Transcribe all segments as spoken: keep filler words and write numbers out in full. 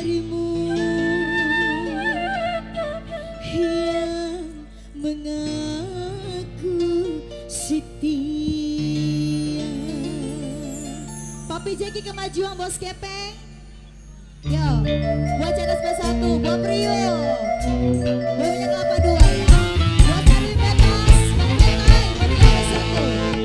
darimu yang mengaku setia. Papi Jeki kemajuan bos kepeng. Yo, buat C D S satu, buat Prio, buat minyak kelapa dua ya. Buat Arwi Betas, Bang Betai, buat C D S satu.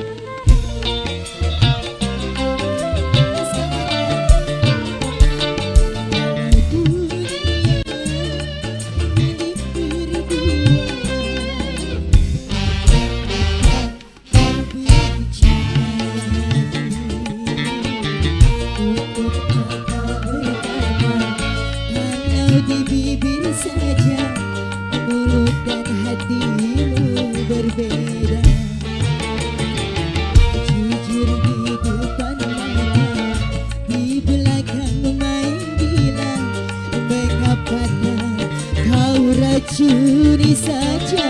Di bibir saja, mulut dan hatimu berbeda. Jujur di depan mata, di belakang main gila. Mengapa kau racuni saja?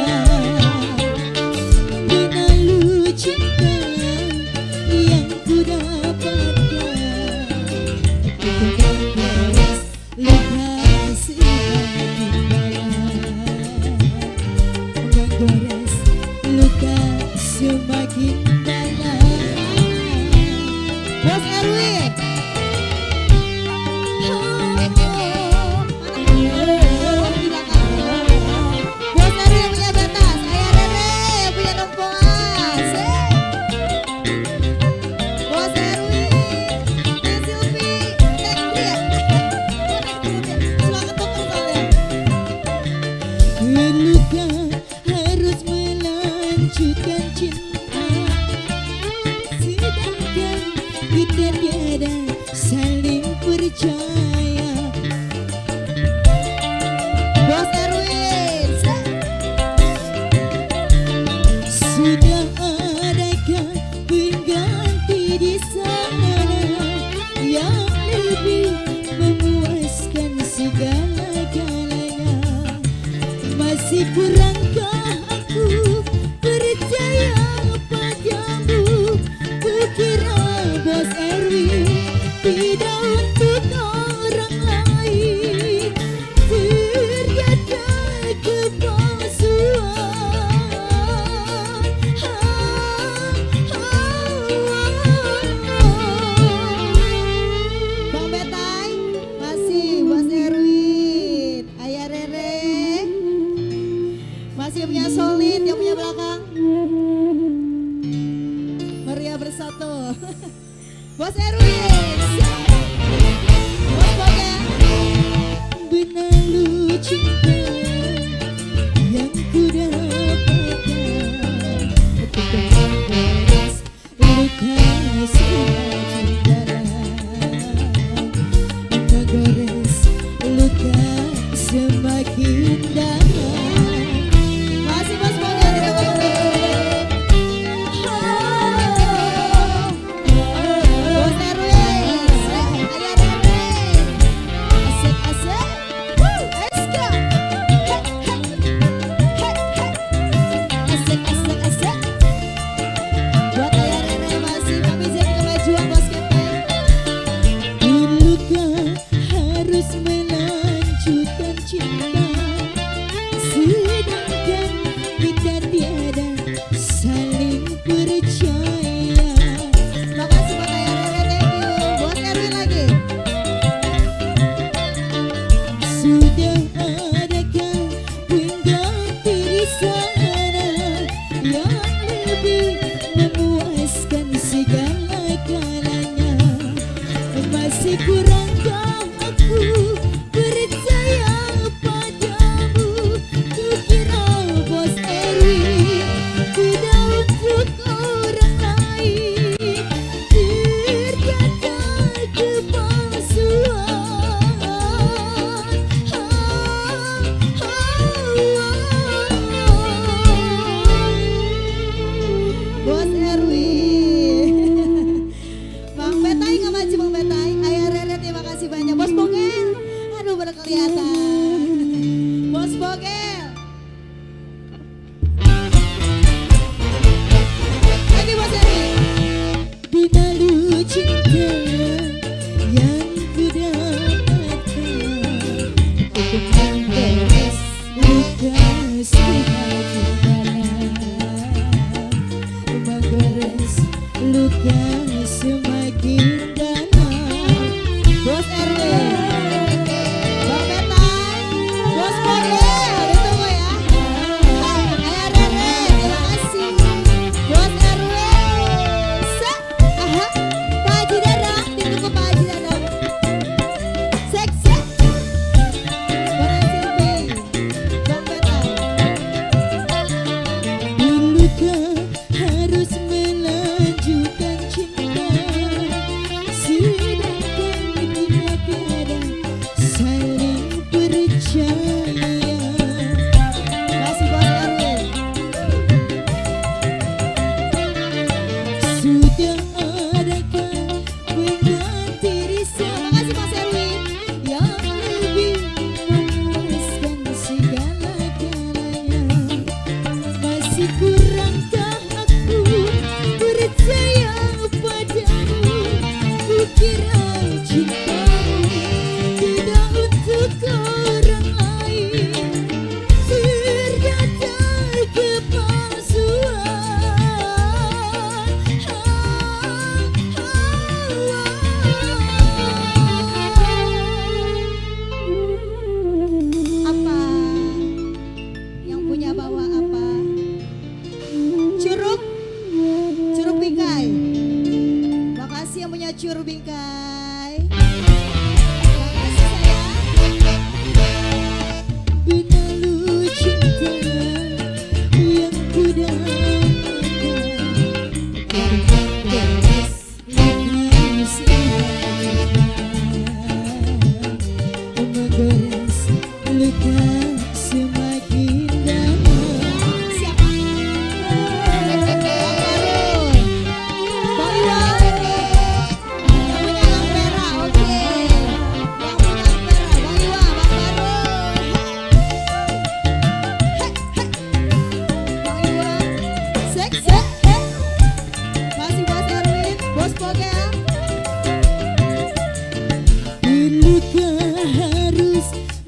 Benalu cinta yang ku dapatkan, luka menggores, luka semakin dalam. Bos Erwin, Bos Erwin yang punya batas, Ayah Rere yang punya nempoas. Bos Erwin, Teh Silvi, Teh Tria, semangat tuker soalnya. Luka harus melanjutkan cinta, sedangkan kita tiada saling percaya. Bos Erwin, sudah adakah pengganti di sana yang lebih memuaskan segala-galanya? Masih kurangkah aku percaya padamu? Kukira Bos Erwin tidak untuk orang lain, ternyata kepalsuan. Bang Betai masih, Bos Erwin, Ayah Rere masih yang punya solid, yang punya belakang. Meriah bersatu. Bos Erwin, Bos Bogel. Benalu cinta yang ku dapatkan, menggores luka semakin dalam, menggores luka semakin dalam. Masih Bos Bogel tidak boleh. Bos Erwin, Ayah Rere, asik-asik. Woo, let's go. Hey, hey, hey, hey. Asik-asik, asik. Buat Ayah Rere masih Papi Jeki kemajuan bos kepeng. Luka harus melanjutkan cinta, sedangkan kita tiada saling percaya. Makasih buat Ayah Rere, thank you. Bos Erwin lagi. Sudah adakah pengganti di sana yang lebih memuaskan segala-galanya? Masih kurangkah aku percaya padamu? Kukira Bos Erwin tidak untuk orang lain, ternyata kepalsuan. Bos Erwin, Bang Betai nggak maju, Bang Betai. Ayah Rere terima kasih banyak. Bos Bogel, aduh baru kelihatan. Bos Bogel. Lagi Bos Erwin. Benalu cinta yang ku dapatkan,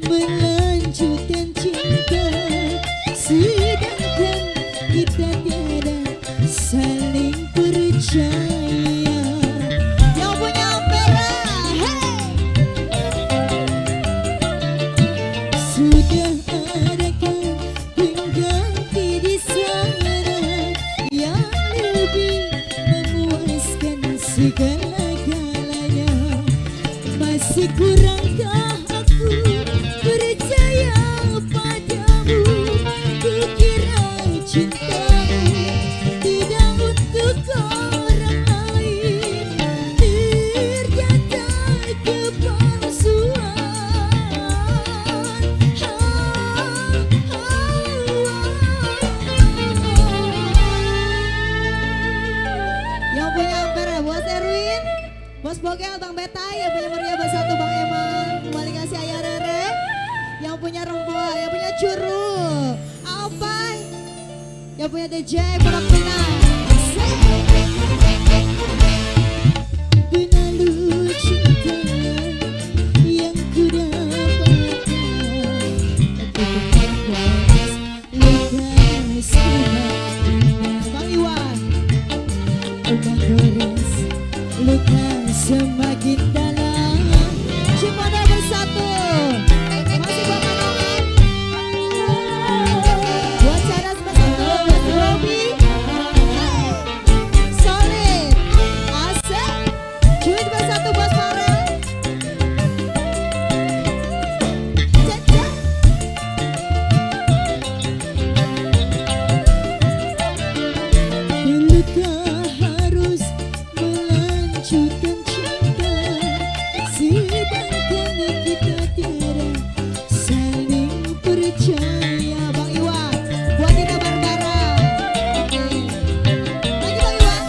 melanjutkan cinta, sedangkan kita tiada saling percaya. Yang punya ampera, hey! Sudah adakah pengganti di sana yang lebih memuaskan segala-galanya? Masih kurangkah aku percaya padamu? Kukira cintamu tidak untuk orang lain, ternyata kepalsuan. Yang punya ampera Bos Erwin, Bos Bogel, Bang Betai. Yang punya Meriah Bersatu Bang Eman, kembali kasih Ayah Rere. Yang punya Remboa, yang punya Curu Alpai, yang punya D J Pondok Pinang. Berlalu cinta yang ku dapatkan, lekas luka Bang Iwan, Bang Gores, luka semakin dalam. Cimada Bersatu masih Bang Manongan, buat Cadas Bersatu, buat Robi, hey, solid, asik, Cuit Bersatu Bos Farel, Caca. Belukah harus melanjutkan cinta, sedangkan kita tiada saling percaya. Bang Iwan, buat Dina Barbara. Oke, lagi Bang Iwan.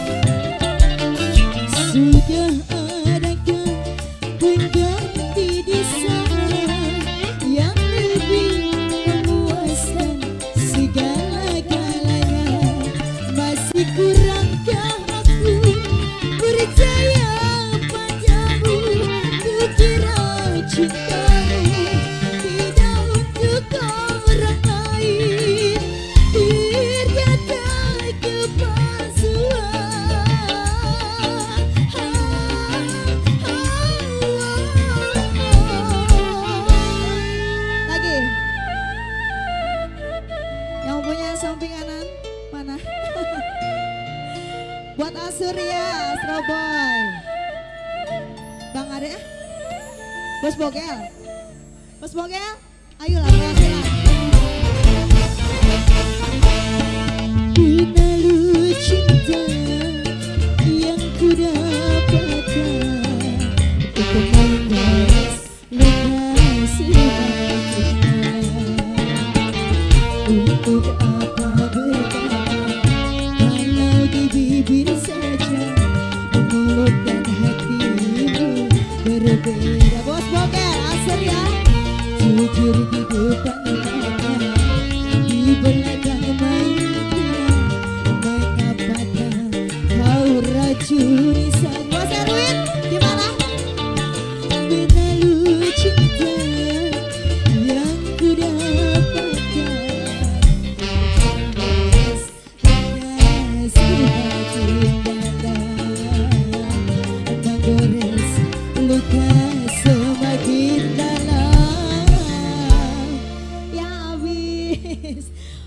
Sudah adakah pengganti di sana yang lebih memuaskan segala-galanya? Masih kurangkah aku percaya padamu? Kukira cintamu tidak untuk orang lain, ternyata kepalsuan. Lagi yang punya samping kanan mana? Buat Asurya, Astroboy, Bang Ade, Bos Bogel, Bos Bogel, ayolah perwakilan. Berlalu cinta yang ku dapatkan, untuk membalas luka semakin dalam. Untuk apa berkata kalau di bibir saja, mulut dan hatimu berbeda. Bos Bogel, Asur ya, jujur di depan mata, di belakang mengkira, mengapakah kau racuni saja? Bos Erwin, gimana? Berlalu cinta yang ku dapatkan, luka semakin dalam. Ya habis.